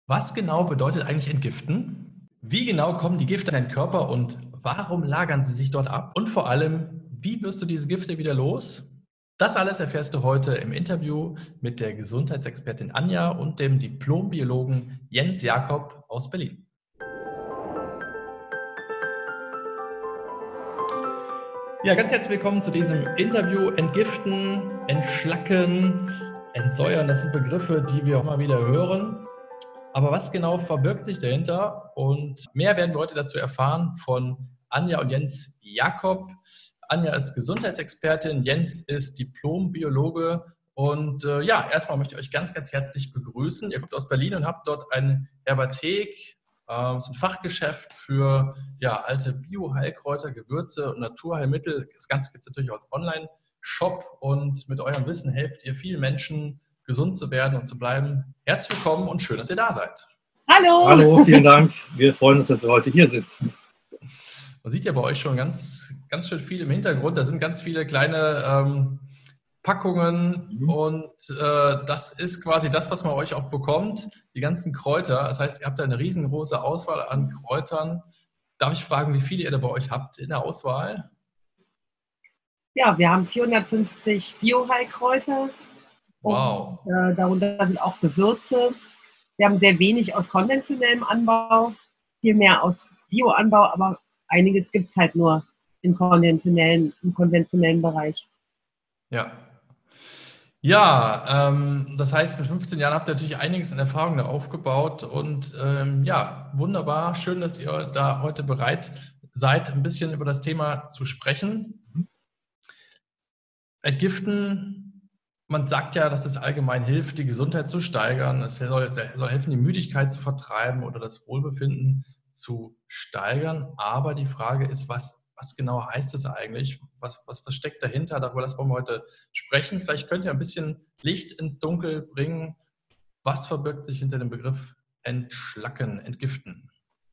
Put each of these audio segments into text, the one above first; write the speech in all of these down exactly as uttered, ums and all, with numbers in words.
Was genau bedeutet eigentlich entgiften? Wie genau kommen die Gifte in den Körper und warum lagern sie sich dort ab? Und vor allem, wie wirst du diese Gifte wieder los? Das alles erfährst du heute im Interview mit der Gesundheitsexpertin Anja und dem Diplombiologen Jens Jakob aus Berlin. Ja, ganz herzlich willkommen zu diesem Interview. Entgiften, entschlacken, entsäuern, das sind Begriffe, die wir auch mal wieder hören. Aber was genau verbirgt sich dahinter? Und mehr werden wir heute dazu erfahren von Anja und Jens Jakob. Anja ist Gesundheitsexpertin, Jens ist Diplombiologe. Und äh, ja, erstmal möchte ich euch ganz, ganz herzlich begrüßen. Ihr kommt aus Berlin und habt dort eine Herbathek, äh, so ein Fachgeschäft für ja, alte Bio-Heilkräuter, Gewürze und Naturheilmittel. Das Ganze gibt es natürlich auch als Online-Shop und mit eurem Wissen helft ihr vielen Menschen, gesund zu werden und zu bleiben. Herzlich willkommen und schön, dass ihr da seid. Hallo! Hallo, vielen Dank. Wir freuen uns, dass wir heute hier sitzen. Man sieht ja bei euch schon ganz, ganz schön viel im Hintergrund. Da sind ganz viele kleine ähm, Packungen mhm. und äh, das ist quasi das, was man euch auch bekommt, die ganzen Kräuter. Das heißt, ihr habt da eine riesengroße Auswahl an Kräutern. Darf ich fragen, wie viele ihr da bei euch habt in der Auswahl? Ja, wir haben vierhundertfünfzig Bio-Heilkräuter. Wow. Und, äh, darunter sind auch Gewürze. Wir haben sehr wenig aus konventionellem Anbau, viel mehr aus Bioanbau, aber einiges gibt es halt nur im konventionellen, im konventionellen Bereich. Ja. Ja, ähm, das heißt, mit fünfzehn Jahren habt ihr natürlich einiges an Erfahrung da aufgebaut und ähm, ja, wunderbar. Schön, dass ihr da heute bereit seid, ein bisschen über das Thema zu sprechen. Entgiften, man sagt ja, dass es allgemein hilft, die Gesundheit zu steigern. Es soll, soll helfen, die Müdigkeit zu vertreiben oder das Wohlbefinden zu steigern. Aber die Frage ist, was, was genau heißt es eigentlich? Was, was, was steckt dahinter? Darüber das wollen wir heute sprechen. Vielleicht könnt ihr ein bisschen Licht ins Dunkel bringen. Was verbirgt sich hinter dem Begriff entschlacken, entgiften?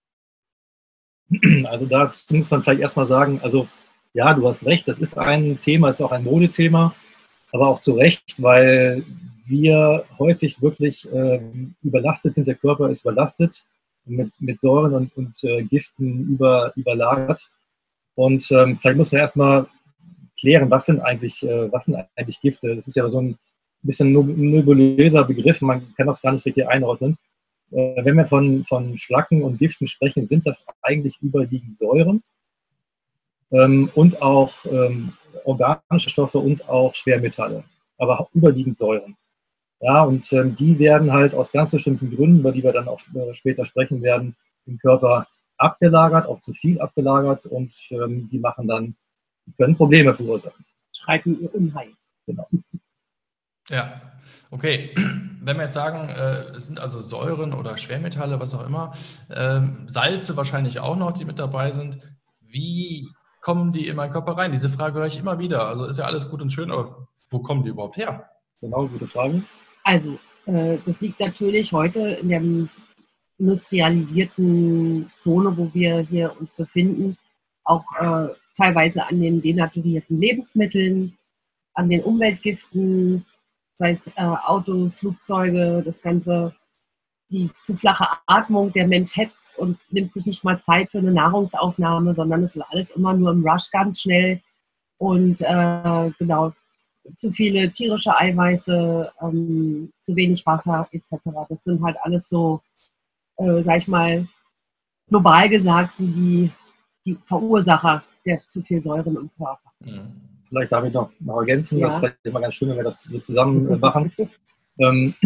Also dazu muss man vielleicht erstmal sagen, also ja, du hast recht, das ist ein Thema, ist auch ein Modethema, aber auch zu Recht, weil wir häufig wirklich äh, überlastet sind, der Körper ist überlastet, mit, mit Säuren und, und äh, Giften über, überlagert. Und ähm, vielleicht muss man erstmal klären, was sind eigentlich, äh, was sind eigentlich Gifte? Das ist ja so ein bisschen nebulöser Begriff, man kann das gar nicht richtig einordnen. Äh, wenn wir von, von Schlacken und Giften sprechen, sind das eigentlich überwiegend Säuren. Ähm, und auch ähm, organische Stoffe und auch Schwermetalle, aber überwiegend Säuren. Ja, und ähm, die werden halt aus ganz bestimmten Gründen, über die wir dann auch äh, später sprechen werden, im Körper abgelagert, auch zu viel abgelagert und ähm, die machen dann, die können Probleme verursachen. Schreiten ihr Unheil. Genau. Ja, okay. Wenn wir jetzt sagen, äh, es sind also Säuren oder Schwermetalle, was auch immer, ähm, Salze wahrscheinlich auch noch, die mit dabei sind, wie kommen die in meinen Körper rein? Diese Frage höre ich immer wieder. Also ist ja alles gut und schön, aber wo kommen die überhaupt her? Genau, gute Frage. Also, äh, das liegt natürlich heute in der industrialisierten Zone, wo wir hier uns befinden, auch äh, teilweise an den denaturierten Lebensmitteln, an den Umweltgiften, sei es äh, Auto, Flugzeuge, das Ganze, die zu flache Atmung, der Mensch hetzt und nimmt sich nicht mal Zeit für eine Nahrungsaufnahme, sondern es ist alles immer nur im Rush ganz schnell und äh, genau, zu viele tierische Eiweiße, ähm, zu wenig Wasser et cetera. Das sind halt alles so, äh, sag ich mal, global gesagt, so die, die Verursacher der zu viel Säuren im Körper. Mhm. Vielleicht darf ich noch, noch ergänzen, Ja. das ist vielleicht immer ganz schön, wenn wir das so zusammen machen. ähm,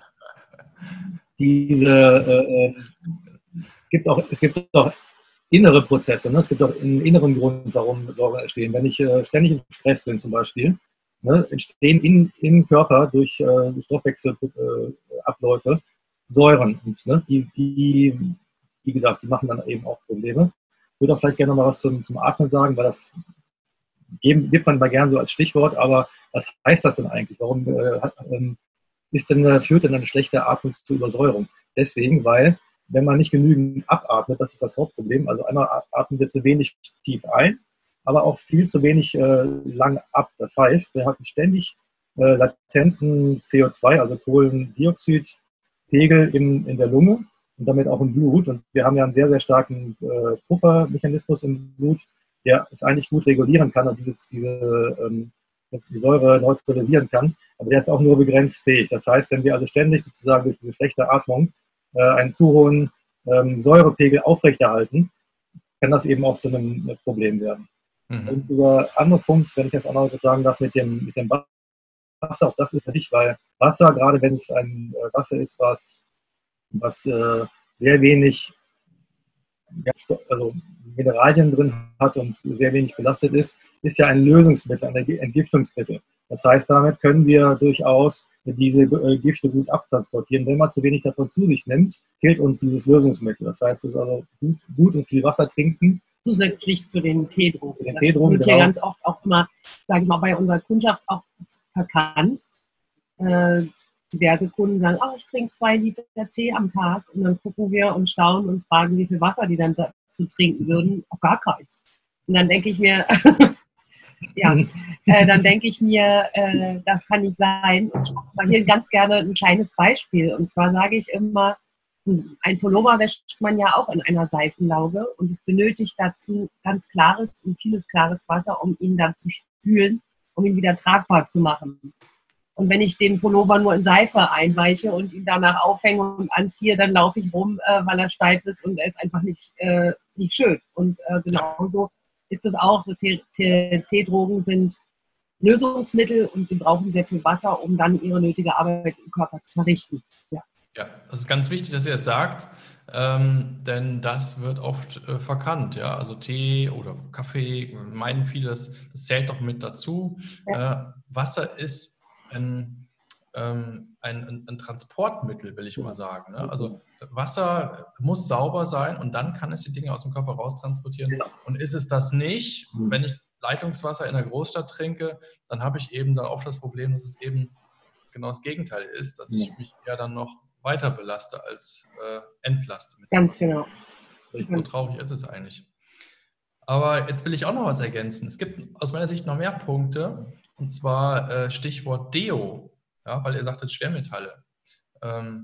diese, äh, es gibt auch, es gibt auch innere Prozesse, ne? Es gibt auch einen inneren Grund, warum Säuren entstehen. Wenn ich äh, ständig im Stress bin zum Beispiel, ne, entstehen in, im Körper durch äh, Stoffwechselabläufe äh, Säuren. Und, ne, die, die, wie gesagt, die machen dann eben auch Probleme. Ich würde auch vielleicht gerne noch mal was zum, zum Atmen sagen, weil das geben, gibt man mal gern so als Stichwort, aber was heißt das denn eigentlich? Warum äh, hat, ähm, ist denn, führt denn eine schlechte Atmung zu Übersäuerung? Deswegen, weil wenn man nicht genügend abatmet, das ist das Hauptproblem. Also einmal atmen wir zu wenig tief ein, aber auch viel zu wenig äh, lang ab. Das heißt, wir hatten ständig äh, latenten C O zwei, also Kohlendioxid, Pegel in, in der Lunge und damit auch im Blut. Und wir haben ja einen sehr, sehr starken äh, Puffermechanismus im Blut, der es eigentlich gut regulieren kann und dieses, diese, ähm, das die Säure neutralisieren kann. Aber der ist auch nur begrenzt fähig. Das heißt, wenn wir also ständig sozusagen durch diese schlechte Atmung äh, einen zu hohen ähm, Säurepegel aufrechterhalten, kann das eben auch zu einem Problem werden. Mhm. Und dieser andere Punkt, wenn ich jetzt auch noch sagen darf, mit dem, mit dem Wasser, auch das ist nicht, weil Wasser, gerade wenn es ein äh, Wasser ist, was, was äh, sehr wenig ja, also Mineralien drin hat und sehr wenig belastet ist, ist ja ein Lösungsmittel, ein Entgiftungsmittel. Das heißt, damit können wir durchaus diese äh, Gifte gut abtransportieren. Wenn man zu wenig davon zu sich nimmt, killt uns dieses Lösungsmittel. Das heißt, es ist also gut, gut und viel Wasser trinken. Zusätzlich zu den Teedrogen. Zu den das Teedrogen, wird genau. hier ganz oft auch immer, sage ich mal, bei unserer Kundschaft auch verkannt. Äh, diverse Kunden sagen, oh, ich trinke zwei Liter Tee am Tag. Und dann gucken wir und staunen und fragen, wie viel Wasser die dann dazu trinken würden. Auch gar keins. Und dann denke ich mir, ja, äh, dann denke ich mir, äh, das kann nicht sein. Ich mache hier ganz gerne ein kleines Beispiel. Und zwar sage ich immer, ein Pullover wäscht man ja auch in einer Seifenlauge und es benötigt dazu ganz klares und vieles klares Wasser, um ihn dann zu spülen, um ihn wieder tragbar zu machen. Und wenn ich den Pullover nur in Seife einweiche und ihn danach aufhänge und anziehe, dann laufe ich rum, äh, weil er steif ist und er ist einfach nicht, äh, nicht schön. Und äh, genauso ist es auch. Teedrogen sind Lösungsmittel und sie brauchen sehr viel Wasser, um dann ihre nötige Arbeit im Körper zu verrichten. Ja. Ja, das ist ganz wichtig, dass ihr das sagt, ähm, denn das wird oft äh, verkannt. Ja? Also Tee oder Kaffee, meinen viele, das, das zählt doch mit dazu. Ja. Äh, Wasser ist ein, ähm, ein, ein, ein Transportmittel, will ich mal sagen. Ne? Also Wasser muss sauber sein und dann kann es die Dinge aus dem Körper raustransportieren. Ja. Und ist es das nicht, mhm. wenn ich Leitungswasser in der Großstadt trinke, dann habe ich eben dann oft das Problem, dass es eben genau das Gegenteil ist, dass ich mich eher dann noch weiter belaste als äh, entlaste. Mit Ganz genau. So traurig ist es eigentlich. Aber jetzt will ich auch noch was ergänzen. Es gibt aus meiner Sicht noch mehr Punkte, und zwar äh, Stichwort Deo, ja, weil ihr sagtet Schwermetalle. Ähm,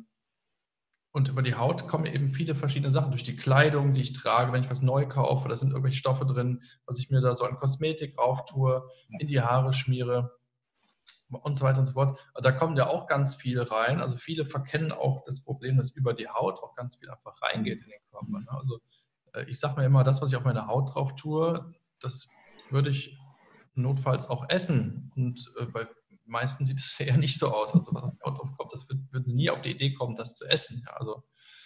und über die Haut kommen eben viele verschiedene Sachen, durch die Kleidung, die ich trage, wenn ich was neu kaufe, da sind irgendwelche Stoffe drin, was ich mir da so an Kosmetik rauf tue, in die Haare schmiere und so weiter und so fort. Da kommt ja auch ganz viel rein. Also viele verkennen auch das Problem, dass über die Haut auch ganz viel einfach reingeht in den Körper. Ne? Also ich sage mir immer, das, was ich auf meine Haut drauf tue, das würde ich notfalls auch essen. Und äh, bei meisten sieht es eher nicht so aus. Also was auf die Haut drauf kommt, das wird, würden sie nie auf die Idee kommen, das zu essen. Ja? Also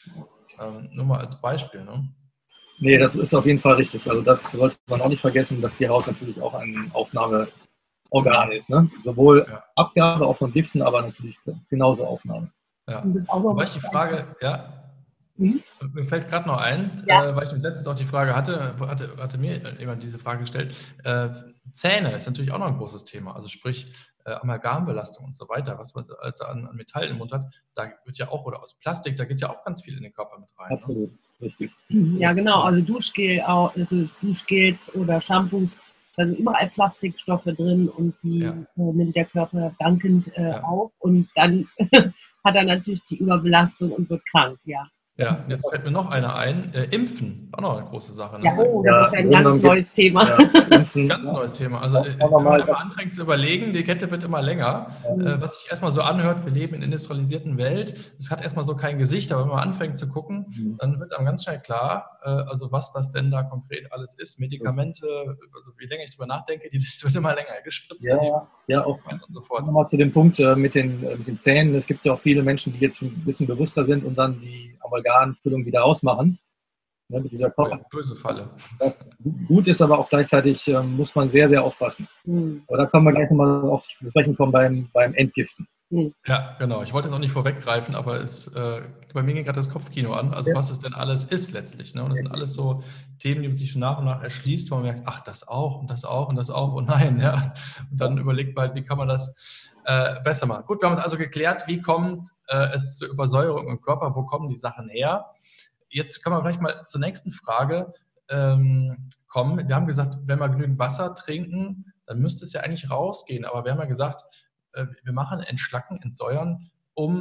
ähm, nur mal als Beispiel. Ne? Nee, das ist auf jeden Fall richtig. Also das sollte man auch nicht vergessen, dass die Haut natürlich auch eine Aufnahmeorgan ist. Ne? Sowohl ja. Abgabe auch von Giften, aber natürlich genauso Aufnahme. Ja. Wobei ich die Frage, ja, mhm. mir fällt gerade noch ein, ja. äh, weil ich mir letztens auch die Frage hatte, hatte, hatte mir jemand diese Frage gestellt, äh, Zähne ist natürlich auch noch ein großes Thema, also sprich äh, Amalgambelastung und so weiter, was man also an, an Metall im Mund hat, da wird ja auch, oder aus Plastik, da geht ja auch ganz viel in den Körper mit rein. Absolut, ne? Richtig. Ja genau, also Duschgel, also Duschgels oder Shampoos, da sind überall Plastikstoffe drin und die ja. äh, nimmt der Körper dankend äh, ja. auf und dann hat er natürlich die Überbelastung und wird krank, ja. Ja, jetzt fällt mir noch einer ein. Äh, Impfen, auch noch eine große Sache. Ne? Ja, oh, das ja, ist ein ganz neues Thema. Ja, Impfen, ganz ja. neues Thema. Also, äh, wenn man immer anfängt zu überlegen, die Kette wird immer länger. Ja. Äh, was sich erstmal so anhört, wir leben in einer industrialisierten Welt, das hat erstmal so kein Gesicht, aber wenn man anfängt zu gucken, mhm. dann wird einem ganz schnell klar, äh, also was das denn da konkret alles ist. Medikamente, also je länger ich drüber nachdenke, die Liste wird immer länger gespritzt. Ja, ja, auch und so fort. Nochmal zu dem Punkt äh, mit, den, äh, mit den Zähnen. Es gibt ja auch viele Menschen, die jetzt ein bisschen bewusster sind und dann die Amalgamfüllung wieder ausmachen, ne, mit dieser Koffer. Böse Falle. Das gut ist, aber auch gleichzeitig äh, muss man sehr, sehr aufpassen. Mhm. Aber da können wir gleich nochmal auf sprechen kommen beim, beim Entgiften. Mhm. Ja, genau. Ich wollte jetzt auch nicht vorweggreifen, aber es, äh, bei mir geht gerade das Kopfkino an, also ja. was es denn alles ist letztlich. Ne? Und das sind alles so Themen, die man sich nach und nach erschließt, wo man merkt, ach, das auch und das auch und das auch und nein. Ja? Und dann ja. überlegt man halt, wie kann man das Äh, besser machen. Gut, wir haben es also geklärt, wie kommt äh, es zur Übersäuerung im Körper, wo kommen die Sachen her? Jetzt können wir vielleicht mal zur nächsten Frage ähm, kommen. Wir haben gesagt, wenn wir genügend Wasser trinken, dann müsste es ja eigentlich rausgehen, aber wir haben ja gesagt, äh, wir machen Entschlacken, Entsäuern, um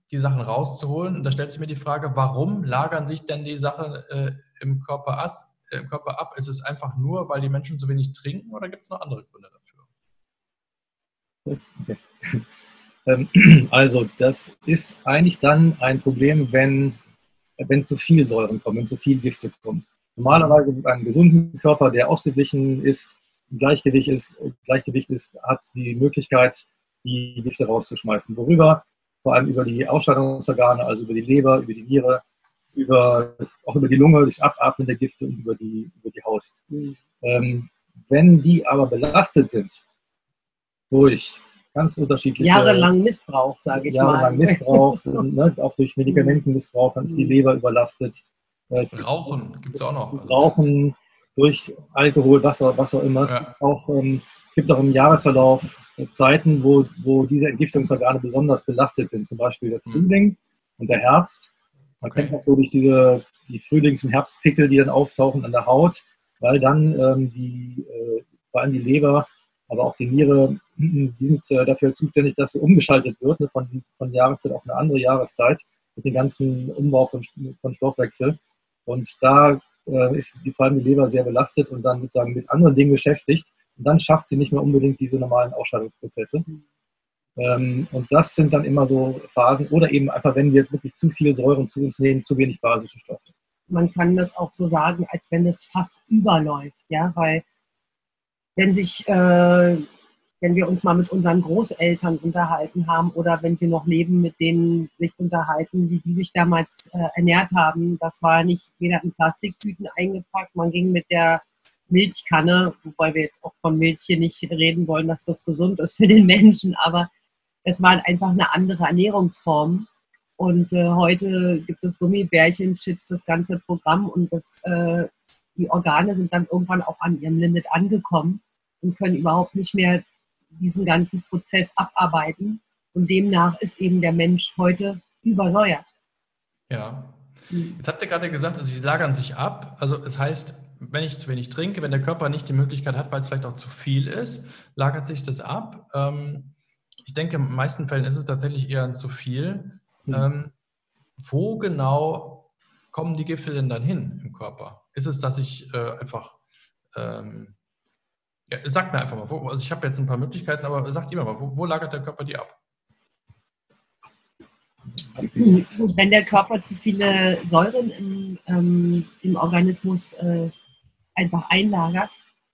die Sachen rauszuholen. Und da stellt sich mir die Frage, warum lagern sich denn die Sachen äh, im Körper, as, äh, im Körper ab? Ist es einfach nur, weil die Menschen so wenig trinken oder gibt es noch andere Gründe dafür? Okay. Also das ist eigentlich dann ein Problem, wenn, wenn zu viel Säuren kommen, wenn zu viel Gifte kommen. Normalerweise mit einem gesunden Körper, der ausgeglichen ist, im Gleichgewicht ist, Gleichgewicht ist, hat die Möglichkeit, die Gifte rauszuschmeißen. Worüber? Vor allem über die Ausscheidungsorgane, also über die Leber, über die Niere, über, auch über die Lunge, das Abatmen der Gifte und über die, über die Haut. Mhm. Ähm, wenn die aber belastet sind durch ganz unterschiedliche... Jahrelang Missbrauch, sage ich jahrelang mal. Missbrauch, ne, auch durch Medikamentenmissbrauch, dann ist die Leber überlastet. Es Rauchen gibt es auch noch. Rauchen, durch Alkohol, Wasser, was auch immer. Es, ja. gibt auch, ähm, es gibt auch im Jahresverlauf Zeiten, wo, wo diese Entgiftungsorgane besonders belastet sind. Zum Beispiel der Frühling mhm. und der Herbst. Man okay. kennt das so durch diese die Frühlings- und Herbstpickel, die dann auftauchen an der Haut, weil dann ähm, die, äh, vor allem die Leber, aber auch die Niere, die sind äh, dafür zuständig, dass so umgeschaltet wird, ne, von, von Jahreszeit auf eine andere Jahreszeit, mit dem ganzen Umbau von, von Stoffwechsel. Und da äh, ist die, vor allem die Leber sehr belastet und dann sozusagen mit anderen Dingen beschäftigt. Und dann schafft sie nicht mehr unbedingt diese normalen Ausscheidungsprozesse. Ähm, und das sind dann immer so Phasen. Oder eben einfach, wenn wir wirklich zu viel Säuren zu uns nehmen, zu wenig basische Stoffe. Man kann das auch so sagen, als wenn das fast überläuft. Ja? Weil wenn sich, äh, wenn wir uns mal mit unseren Großeltern unterhalten haben oder wenn sie noch leben, mit denen sich unterhalten, wie die sich damals äh, ernährt haben, das war nicht weder in Plastiktüten eingepackt, man ging mit der Milchkanne, wobei wir jetzt auch von Milch hier nicht reden wollen, dass das gesund ist für den Menschen, aber es war einfach eine andere Ernährungsform. Und äh, heute gibt es Gummibärchen, Chips, das ganze Programm und das, äh, die Organe sind dann irgendwann auch an ihrem Limit angekommen und können überhaupt nicht mehr diesen ganzen Prozess abarbeiten. Und demnach ist eben der Mensch heute übersäuert. Ja. Jetzt habt ihr gerade gesagt, also sie lagern sich ab. Also das heißt, wenn ich zu wenig trinke, wenn der Körper nicht die Möglichkeit hat, weil es vielleicht auch zu viel ist, lagert sich das ab. Ähm, ich denke, in den meisten Fällen ist es tatsächlich eher ein zu viel. Mhm. Ähm, wo genau kommen die Gifte denn dann hin im Körper? Ist es, dass ich äh, einfach... Ähm, ja, sagt mir einfach mal, wo, also ich habe jetzt ein paar Möglichkeiten, aber sagt ihr mal, wo, wo lagert der Körper die ab? Wenn der Körper zu viele Säuren im, ähm, im Organismus äh, einfach einlagert,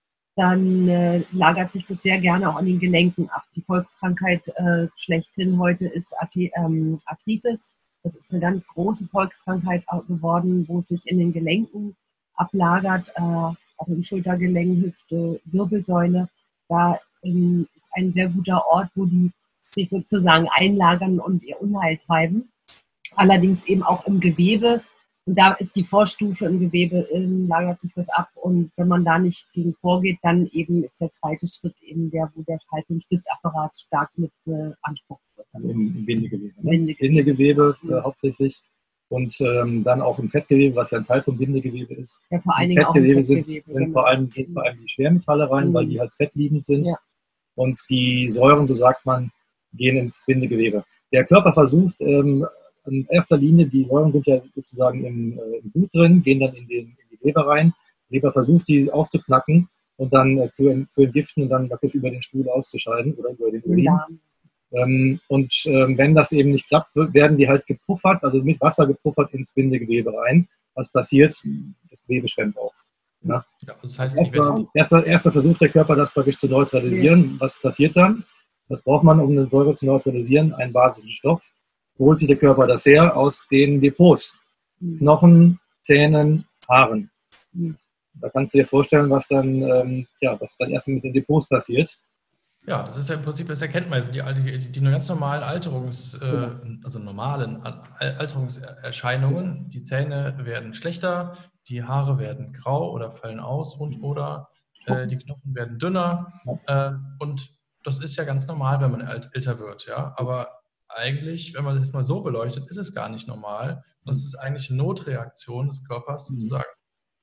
dann äh, lagert sich das sehr gerne auch an den Gelenken ab. Die Volkskrankheit äh, schlechthin heute ist ähm, Arthritis. Das ist eine ganz große Volkskrankheit geworden, wo es sich in den Gelenken ablagert, äh, auch im Schultergelenk, Hüfte, Wirbelsäule. Da ähm, ist ein sehr guter Ort, wo die sich sozusagen einlagern und ihr Unheil treiben. Allerdings eben auch im Gewebe. Und da ist die Vorstufe im Gewebe, ähm, lagert sich das ab. Und wenn man da nicht gegen vorgeht, dann eben ist der zweite Schritt eben der, wo der Halt- und Stützapparat stark mit beansprucht wird. Also im, im Bindegewebe. Ne? Bindegewebe, Bindegewebe äh, hauptsächlich. Und ähm, dann auch im Fettgewebe, was ja ein Teil vom Bindegewebe ist. Ja, vor allen Im Dingen Fettgewebe, auch im Fettgewebe sind, genau. sind vor allem, gehen vor allem die Schwermetalle rein, mhm. weil die halt fettliebend sind. Ja. Und die Säuren, so sagt man, gehen ins Bindegewebe. Der Körper versucht ähm, in erster Linie, die Säuren sind ja sozusagen im, äh, im Blut drin, gehen dann in, den, in die Leber rein. Die Leber versucht, die aufzuknacken und dann äh, zu, zu entgiften und dann praktisch über den Stuhl auszuscheiden oder über den Urin. Ja. Ähm, und ähm, wenn das eben nicht klappt, werden die halt gepuffert, also mit Wasser gepuffert ins Bindegewebe rein. Was passiert? Das Gewebe schwemmt auf. Ja? Ja, das heißt, erster, erster, erster Versuch der Körper, das praktisch zu neutralisieren. Ja. Was passiert dann? Was braucht man, um eine Säure zu neutralisieren? Einen basischen Stoff. Wo holt sich der Körper das her? Aus den Depots. Mhm. Knochen, Zähnen, Haaren. Mhm. Da kannst du dir vorstellen, was dann, ähm, ja, was dann erstmal mit den Depots passiert. Ja, das ist ja im Prinzip, das erkennt man, die, die, die ganz normalen Alterungs, äh, also normalen Alterungserscheinungen. Die Zähne werden schlechter, die Haare werden grau oder fallen aus und oder äh, die Knochen werden dünner. Äh, und das ist ja ganz normal, wenn man älter wird. Ja? Aber eigentlich, wenn man das jetzt mal so beleuchtet, ist es gar nicht normal. Das ist eigentlich eine Notreaktion des Körpers, zu sagen,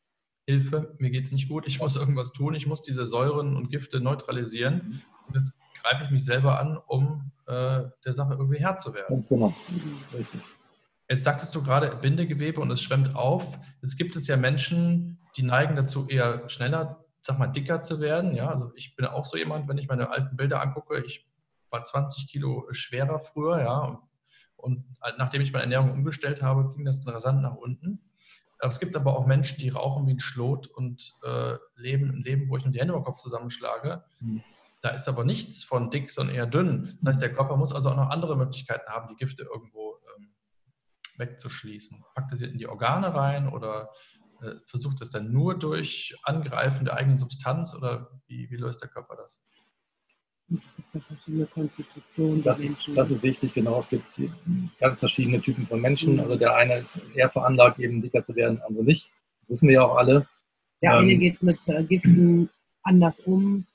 Hilfe, mir geht es nicht gut, ich muss irgendwas tun, ich muss diese Säuren und Gifte neutralisieren. Und das greife ich mich selber an, um äh, der Sache irgendwie Herr zu werden. Ganz genau. Richtig. Jetzt sagtest du gerade Bindegewebe und es schwemmt auf. Es gibt es ja Menschen, die neigen dazu, eher schneller, sag mal, dicker zu werden. Ja, also ich bin auch so jemand, wenn ich meine alten Bilder angucke, ich war zwanzig Kilo schwerer früher, ja, und, und nachdem ich meine Ernährung umgestellt habe, ging das dann rasant nach unten. Aber es gibt aber auch Menschen, die rauchen wie ein Schlot und äh, leben ein Leben, wo ich nur die Hände über den Kopf zusammenschlage. Mhm. Da ist aber nichts von dick, sondern eher dünn. Das heißt, der Körper muss also auch noch andere Möglichkeiten haben, die Gifte irgendwo ähm, wegzuschließen. Packt er sie in die Organe rein oder äh, versucht es dann nur durch Angreifen der eigenen Substanz oder wie, wie löst der Körper das? Es gibt ja verschiedene Konstitutionen. Das ist, das ist wichtig, genau. Es gibt ganz verschiedene Typen von Menschen. Also der eine ist eher veranlagt, eben dicker zu werden, der andere nicht. Das wissen wir ja auch alle. Der ähm, eine geht mit äh, Giften anders um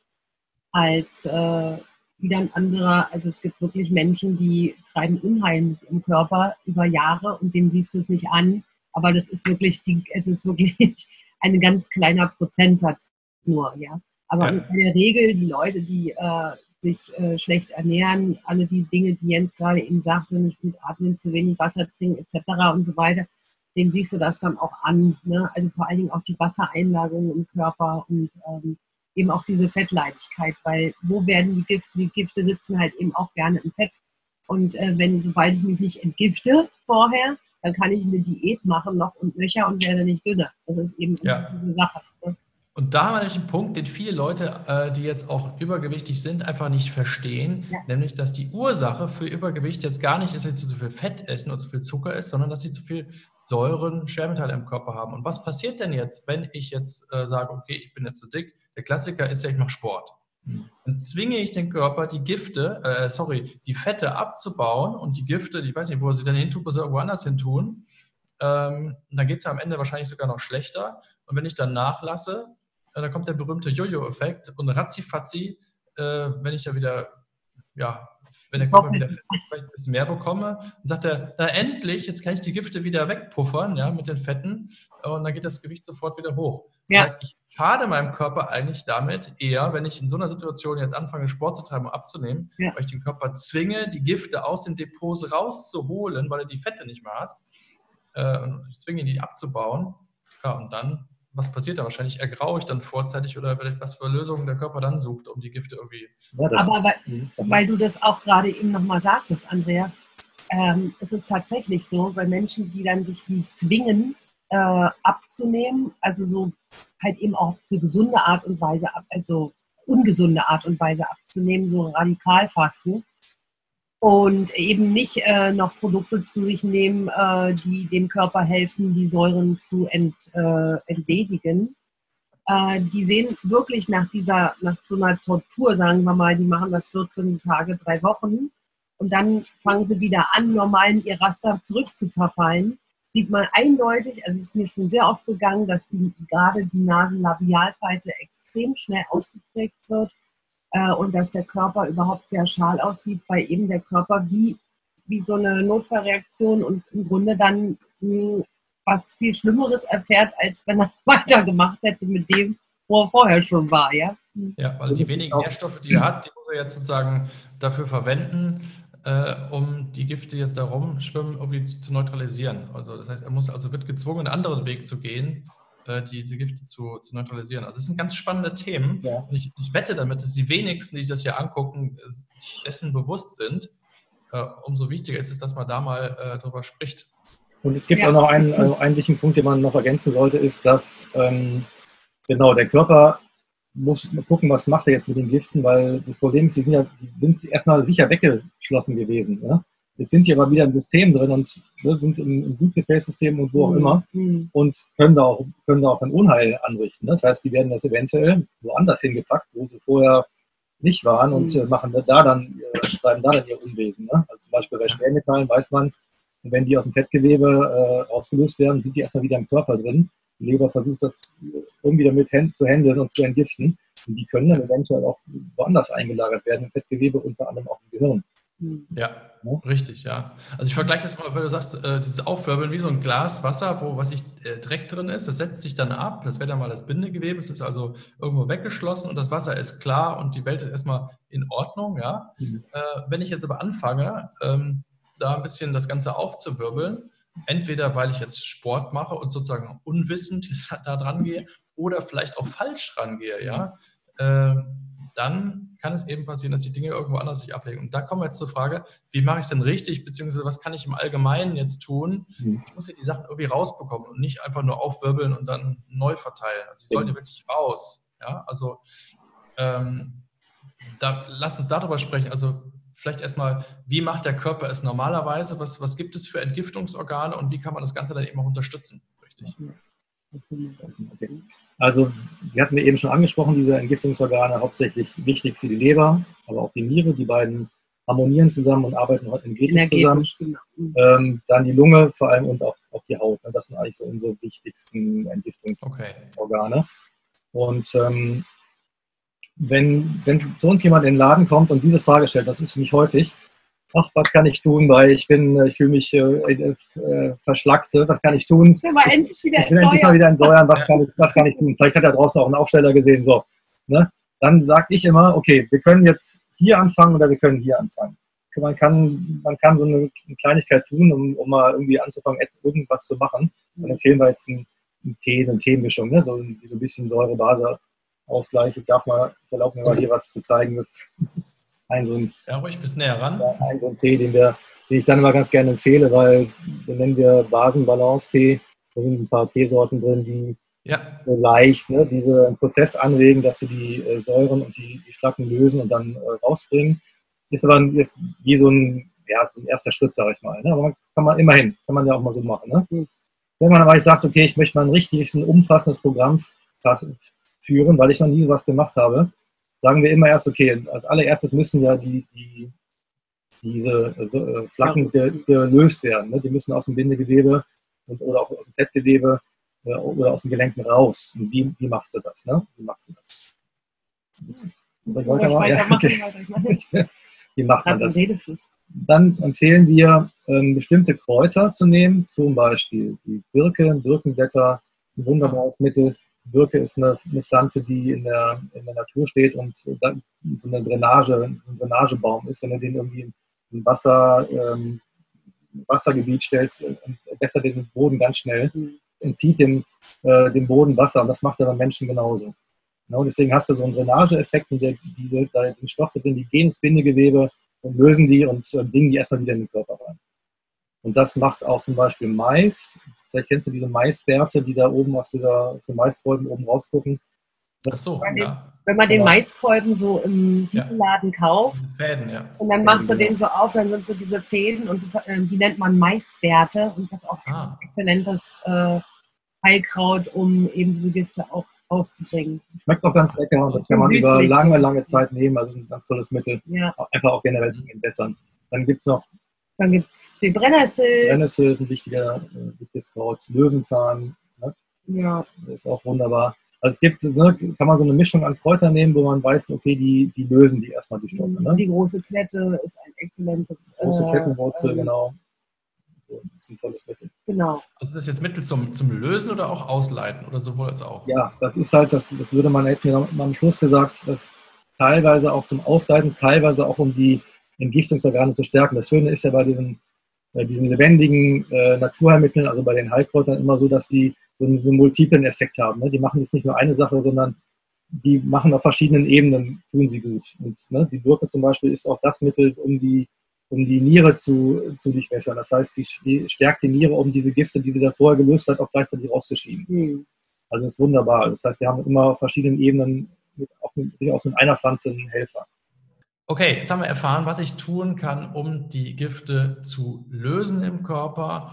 als äh, wieder ein anderer. Also es gibt wirklich Menschen, die treiben Unheil im Körper über Jahre und denen siehst du es nicht an. Aber das ist wirklich, die, es ist wirklich ein ganz kleiner Prozentsatz nur, ja. Aber ja. In der Regel die Leute, die äh, sich äh, schlecht ernähren, alle die Dinge, die Jens gerade eben sagte, nicht gut atmen, zu wenig Wasser trinken et cetera und so weiter, denen siehst du das dann auch an. Ne? Also vor allen Dingen auch die Wassereinlagerung im Körper und ähm, eben auch diese Fettleidigkeit, weil wo werden die Gifte? Die Gifte sitzen halt eben auch gerne im Fett. Und äh, wenn, sobald ich mich nicht entgifte vorher, dann kann ich eine Diät machen noch und nöcher und werde nicht dünner. Das ist eben ja. diese Sache. Ne? Und da haben wir nämlich einen Punkt, den viele Leute, äh, die jetzt auch übergewichtig sind, einfach nicht verstehen, ja. Nämlich, dass die Ursache für Übergewicht jetzt gar nicht ist, dass sie zu viel Fett essen oder zu viel Zucker essen, sondern dass sie zu viel Säuren, Schwermetalle im Körper haben. Und was passiert denn jetzt, wenn ich jetzt äh, sage, okay, ich bin jetzt zu dick? Der Klassiker ist ja, ich mache Sport. Mhm. Dann zwinge ich den Körper, die Gifte, äh, sorry, die Fette abzubauen und die Gifte, ich weiß nicht, wo er sie dann hintut, muss er irgendwo anders hin tun. Ähm, dann geht es ja am Ende wahrscheinlich sogar noch schlechter. Und wenn ich dann nachlasse, da kommt der berühmte Jojo-Effekt und ratzifatzi, äh, wenn ich da wieder, ja, wenn der Körper wieder vielleicht ein bisschen mehr bekomme, dann sagt er, na endlich, jetzt kann ich die Gifte wieder wegpuffern, ja, mit den Fetten und dann geht das Gewicht sofort wieder hoch. Ja. Das heißt, ich schade meinem Körper eigentlich damit eher, wenn ich in so einer Situation jetzt anfange, Sport zu treiben und abzunehmen, ja. Weil ich den Körper zwinge, die Gifte aus den Depots rauszuholen, weil er die Fette nicht mehr hat. Äh, und ich zwinge ihn, die abzubauen. Ja, und dann was passiert da? Wahrscheinlich ergraue ich dann vorzeitig oder was für Lösungen der Körper dann sucht, um die Gifte irgendwie... Ja, aber weil, weil du das auch gerade eben nochmal sagtest, Andreas, ähm, es ist tatsächlich so, bei Menschen, die dann sich wie zwingen, äh, abzunehmen, also so halt eben auch auf eine gesunde Art und Weise, ab, also ungesunde Art und Weise abzunehmen, so radikal fasten, und eben nicht äh, noch Produkte zu sich nehmen, äh, die dem Körper helfen, die Säuren zu ent, äh, entledigen. Äh, die sehen wirklich nach dieser, nach so einer Tortur, sagen wir mal, die machen das vierzehn Tage, drei Wochen und dann fangen sie wieder an, normal in ihr Raster zurückzuverfallen. Sieht man eindeutig, also es ist mir schon sehr oft gegangen, dass die, gerade die Nasenlabialfalte extrem schnell ausgeprägt wird. Und dass der Körper überhaupt sehr schal aussieht, weil eben der Körper wie, wie so eine Notfallreaktion und im Grunde dann mh, was viel Schlimmeres erfährt, als wenn er weitergemacht hätte mit dem, wo er vorher schon war. Ja, ja, weil die wenigen Nährstoffe, die er hat, die muss er jetzt sozusagen dafür verwenden, äh, um die Gifte jetzt da rumschwimmen, irgendwie zu neutralisieren. Also das heißt, er muss also wird gezwungen, einen anderen Weg zu gehen, diese Gifte zu, zu neutralisieren. Also es sind ganz spannende Themen. Ja. Und ich, ich wette damit, dass die wenigsten, die sich das hier angucken, sich dessen bewusst sind. Äh, umso wichtiger ist es, dass man da mal äh, drüber spricht. Und es gibt ja auch noch einen, äh, einen wichtigen Punkt, den man noch ergänzen sollte, ist, dass ähm, genau der Körper muss gucken, was macht er jetzt mit den Giften, weil das Problem ist, die sind ja die sind erstmal sicher weggeschlossen gewesen. Ja? Jetzt sind die aber wieder im System drin und ne, sind im, im Blutgefäßsystem und wo auch immer mhm. und können da, auch, können da auch ein Unheil anrichten. Das heißt, die werden das eventuell woanders hingepackt, wo sie vorher nicht waren und mhm. äh, machen da dann, äh, treiben da dann ihr Unwesen. Ne? Also zum Beispiel bei Schwermetallen weiß man, wenn die aus dem Fettgewebe äh, ausgelöst werden, sind die erstmal wieder im Körper drin. Die Leber versucht das irgendwie damit zu handeln und zu entgiften. Und die können dann eventuell auch woanders eingelagert werden, im Fettgewebe, unter anderem auch im Gehirn. Ja, ja, richtig, ja. Also ich vergleiche das mal, wenn du sagst, äh, dieses Aufwirbeln wie so ein Glas Wasser, wo was ich äh, Dreck drin ist, das setzt sich dann ab, das wäre dann mal das Bindegewebe, es ist also irgendwo weggeschlossen und das Wasser ist klar und die Welt ist erstmal in Ordnung, ja. Mhm. Äh, wenn ich jetzt aber anfange, ähm, da ein bisschen das Ganze aufzuwirbeln, entweder weil ich jetzt Sport mache und sozusagen unwissend da dran gehe oder vielleicht auch falsch rangehe, ja, äh, dann kann es eben passieren, dass die Dinge irgendwo anders sich ablegen. Und da kommen wir jetzt zur Frage, wie mache ich es denn richtig, beziehungsweise was kann ich im Allgemeinen jetzt tun? Mhm. Ich muss ja die Sachen irgendwie rausbekommen und nicht einfach nur aufwirbeln und dann neu verteilen. Also sie sollen ja wirklich raus. Ja, also ähm, da, lass uns darüber sprechen. Also vielleicht erstmal, wie macht der Körper es normalerweise? Was, was gibt es für Entgiftungsorgane und wie kann man das Ganze dann eben auch unterstützen? Richtig. Okay. Also, die hatten wir eben schon angesprochen, diese Entgiftungsorgane, hauptsächlich wichtigste die Leber, aber auch die Niere, die beiden harmonieren zusammen und arbeiten energetisch zusammen. Genau. Ähm, dann die Lunge vor allem und auch, auch die Haut. Das sind eigentlich so unsere wichtigsten Entgiftungsorgane. Okay. Und ähm, wenn, wenn zu uns jemand in den Laden kommt und diese Frage stellt, das ist nicht häufig, ach, was kann ich tun, weil ich bin, ich fühle mich äh, äh, verschlackt, was kann ich tun? Ich will mal endlich wieder ich will endlich mal wieder entsäuern, was kann ich, was kann ich tun? Vielleicht hat er draußen auch einen Aufsteller gesehen, so. Ne? Dann sage ich immer, okay, wir können jetzt hier anfangen oder wir können hier anfangen. Man kann, man kann so eine Kleinigkeit tun, um, um mal irgendwie anzufangen, irgendwas zu machen. Dann empfehlen wir jetzt einen, einen Tee, eine Teemischung, ne? so, so ein bisschen Säure-Base-Ausgleich. Ich darf mal, ich erlaube mir mal hier was zu zeigen. Das Ein so ein, ja, ruhig bis näher ran. Ja, ein so ein Tee, den, wir, den ich dann immer ganz gerne empfehle, weil den nennen wir Basen-Balance-Tee. Da sind ein paar Teesorten drin, die ja. so leicht ne, diesen Prozess anregen, dass sie die äh, Säuren und die, die Schlacken lösen und dann äh, rausbringen. Ist aber ist wie so ein, ja, ein erster Schritt, sage ich mal. Ne? Aber man, kann man immerhin, kann man ja auch mal so machen. Ne? Mhm. Wenn man aber sagt, okay, ich möchte mal ein richtig ein umfassendes Programm führen, weil ich noch nie sowas gemacht habe, sagen wir immer erst, okay, als allererstes müssen ja die, die, diese äh, Schlacken ge, gelöst werden. Ne? Die müssen aus dem Bindegewebe und, oder auch aus dem Fettgewebe äh, oder aus den Gelenken raus. Und wie, wie machst du das? Ne? Wie machst du das? Wie macht man das? Dann empfehlen wir, ähm, bestimmte Kräuter zu nehmen, zum Beispiel die Birke, Birkenblätter, ein wunderbares Mittel. Birke ist eine, eine Pflanze, die in der, in der Natur steht und dann so eine Drainage, ein Drainagebaum ist. Wenn du den irgendwie in Wasser, ähm, Wassergebiet stellst, wässert den Boden ganz schnell, entzieht dem, äh, dem Boden Wasser und das macht er beim Menschen genauso. Genau, deswegen hast du so einen Drainageeffekt und der, diese da die Stoffe drin, die gehen ins Bindegewebe und lösen die und äh, bringen die erstmal wieder in den Körper rein. Und das macht auch zum Beispiel Mais. Vielleicht kennst du diese Maisbärte, die da oben aus, dieser, aus den Maiskolben oben rausgucken. Das, Ach so, wenn, ja. Wenn man den Maiskolben so im Laden ja. kauft Fäden, ja. und dann machst du den so auf, dann sind so diese Fäden und die, äh, die nennt man Maisbärte und das ist auch ah. ein exzellentes äh, Heilkraut, um eben diese Gifte auch rauszubringen. Schmeckt auch ganz lecker und das kann man über lange, lange Zeit nehmen. Also das ist ein ganz tolles Mittel. Ja. Einfach auch generell zu entwässern. Dann gibt es noch Dann gibt es die Brennnessel. Brennnessel ist ein wichtiger, äh, wichtiges Kraut. Löwenzahn. Ne? Ja. Das ist auch wunderbar. Also es gibt, ne, kann man so eine Mischung an Kräutern nehmen, wo man weiß, okay, die, die lösen die erstmal die Stoffe. Ne? Die große Klette ist ein exzellentes. Große äh, Klettenwurzel, ähm, genau. Das ist ein tolles Mittel. Genau. Also ist das jetzt Mittel zum, zum Lösen oder auch Ausleiten oder sowohl als auch? Ja, das ist halt, das, das würde man, hätte mir am Schluss gesagt, dass teilweise auch zum Ausleiten, teilweise auch um die Entgiftungsorgane zu stärken. Das Schöne ist ja bei diesen, äh, diesen lebendigen äh, Naturheilmitteln, also bei den Heilkräutern immer so, dass die so einen, so einen multiplen Effekt haben. Ne? Die machen jetzt nicht nur eine Sache, sondern die machen auf verschiedenen Ebenen, tun sie gut. Und ne, die Birke zum Beispiel ist auch das Mittel, um die um die Niere zu, zu durchwässern. Das heißt, sie stärkt die Niere, um diese Gifte, die sie da vorher gelöst hat, auch gleichzeitig rauszuschieben. Mhm. Also das ist wunderbar. Das heißt, wir haben immer auf verschiedenen Ebenen, mit, auch mit, durchaus mit einer Pflanze einen Helfer. Okay, jetzt haben wir erfahren, was ich tun kann, um die Gifte zu lösen im Körper,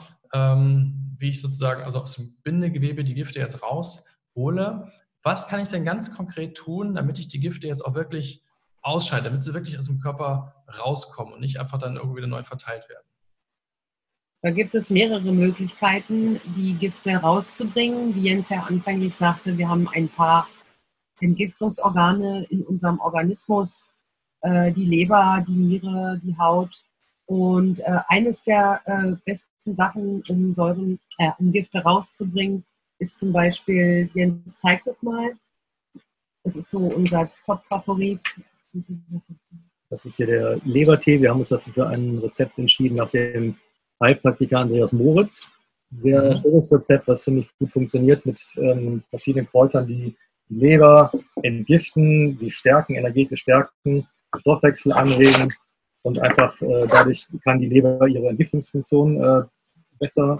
ähm, wie ich sozusagen also aus dem Bindegewebe die Gifte jetzt raushole. Was kann ich denn ganz konkret tun, damit ich die Gifte jetzt auch wirklich ausscheiden, damit sie wirklich aus dem Körper rauskommen und nicht einfach dann irgendwie wieder neu verteilt werden? Da gibt es mehrere Möglichkeiten, die Gifte rauszubringen. Wie Jens ja anfänglich sagte, wir haben ein paar Entgiftungsorgane in unserem Organismus, äh, die Leber, die Niere, die Haut. Und äh, eines der äh, besten Sachen, um Säuren, äh, um Gifte rauszubringen, ist zum Beispiel, Jens zeigt es mal, das ist so unser Top-Favorit. Das ist hier der Lebertee. Wir haben uns dafür für ein Rezept entschieden nach dem Heilpraktiker Andreas Moritz. Sehr mhm. schönes Rezept, das ziemlich gut funktioniert mit ähm, verschiedenen Kräutern, die die Leber entgiften, sie stärken, energetisch stärken, Stoffwechsel anregen und einfach äh, dadurch kann die Leber ihre Entgiftungsfunktion äh, besser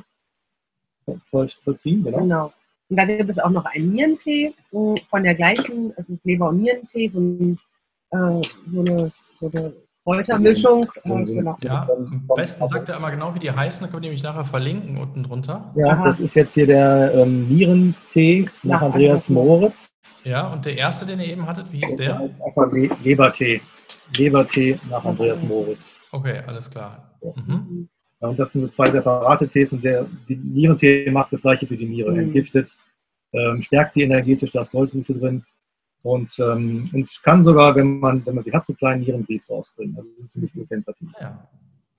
vollziehen. Genau. genau. Und dann gibt es auch noch einen Nierentee von der gleichen, also Leber- und Nierentee, so, ein, äh, so, eine, so eine Kräutermischung. So, so, genau. Ja, am besten sagt er immer genau, wie die heißen, dann können wir nämlich nachher verlinken unten drunter. Ja, Aha. Das ist jetzt hier der ähm, Nierentee nach, nach Andreas Moritz. Ja, und der erste, den ihr eben hattet, wie hieß der? Der heißt einfach Le Lebertee. Lebertee nach Andreas Moritz. Okay, alles klar. Ja. Mhm. Ja, und das sind so zwei separate Tees und der die Nierentee macht das gleiche für die Niere. Mhm. Entgiftet, ähm, stärkt sie energetisch, da ist Goldblüte drin. Und, ähm, und kann sogar, wenn man, wenn man sie hat, so kleinen Nierenbries rausbringen. Also sind ziemlich gute Temperatur. Ja.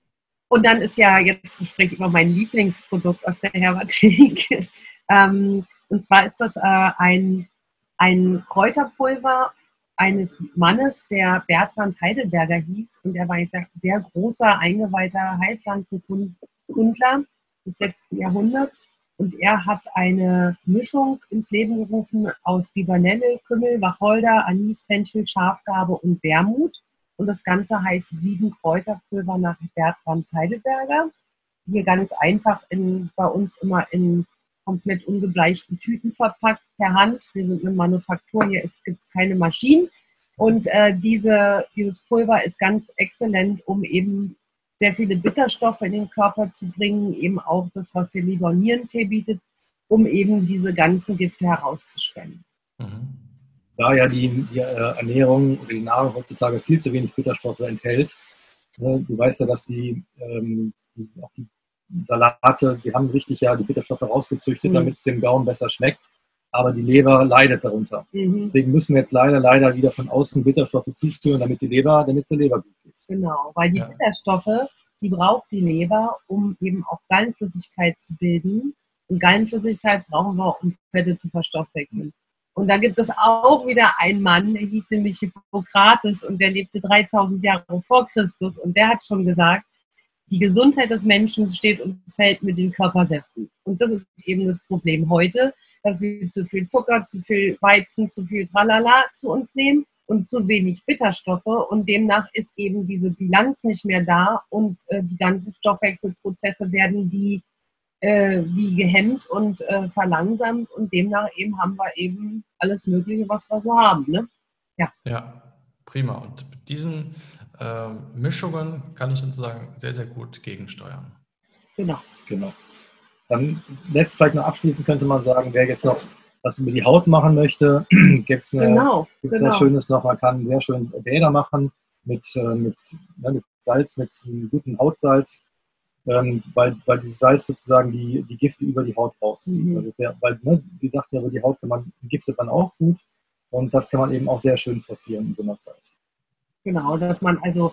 Und dann ist ja, jetzt spreche ich über mein Lieblingsprodukt aus der Herbathek. ähm, und zwar ist das äh, ein, ein Kräuterpulver eines Mannes, der Bertrand Heidelberger hieß. Und er war ein sehr, sehr großer, eingeweihter Heilpflanzenkundler des letzten Jahrhunderts. Und er hat eine Mischung ins Leben gerufen aus Bibernelle, Kümmel, Wacholder, Anis, Fenchel, Schafgarbe und Wermut. Und das Ganze heißt sieben Kräuterpulver nach Bertrand Heidelberger. Hier ganz einfach in, bei uns immer in komplett ungebleichten Tüten verpackt per Hand. Wir sind eine Manufaktur, hier gibt es keine Maschinen. Und äh, diese, dieses Pulver ist ganz exzellent, um eben sehr viele Bitterstoffe in den Körper zu bringen, eben auch das, was der Leber- und Nierentee bietet, um eben diese ganzen Gifte herauszustellen. Mhm. Da ja die, die Ernährung oder die Nahrung heutzutage viel zu wenig Bitterstoffe enthält, ne, du weißt ja, dass die, ähm, die, auch die Salate, die haben richtig ja die Bitterstoffe rausgezüchtet, mhm. damit es dem Gaumen besser schmeckt, aber die Leber leidet darunter. Mhm. Deswegen müssen wir jetzt leider, leider wieder von außen Bitterstoffe zuführen, damit die Leber, damit es der Leber gut geht. Genau, weil die ja. Bitterstoffe, die braucht die Leber, um eben auch Gallenflüssigkeit zu bilden. Und Gallenflüssigkeit brauchen wir, um Fette zu verstoffwechseln. Und da gibt es auch wieder einen Mann, der hieß nämlich Hippokrates und der lebte dreitausend Jahre vor Christus. Und der hat schon gesagt, die Gesundheit des Menschen steht und fällt mit den Körpersäften. Und das ist eben das Problem heute, dass wir zu viel Zucker, zu viel Weizen, zu viel Tralala zu uns nehmen und zu wenig Bitterstoffe. Und demnach ist eben diese Bilanz nicht mehr da und äh, die ganzen Stoffwechselprozesse werden wie, äh, wie gehemmt und äh, verlangsamt. Und demnach eben haben wir eben alles Mögliche, was wir so haben. Ne? Ja. Ja, prima. Und mit diesen äh, Mischungen kann ich sozusagen sehr, sehr gut gegensteuern. Genau. Genau. Dann letzt vielleicht noch abschließend könnte man sagen, wer jetzt noch was über die Haut machen möchte, gibt es genau, gibt's genau. was Schönes noch. Man kann sehr schön Bäder machen mit, mit, ja, mit Salz, mit einem guten Hautsalz, ähm, weil, weil dieses Salz sozusagen die, die Gifte über die Haut rauszieht. Mhm. Also der, weil, ne, wie gesagt, über die Haut kann man, giftet man auch gut und das kann man eben auch sehr schön forcieren in so einer Zeit. Genau, dass man also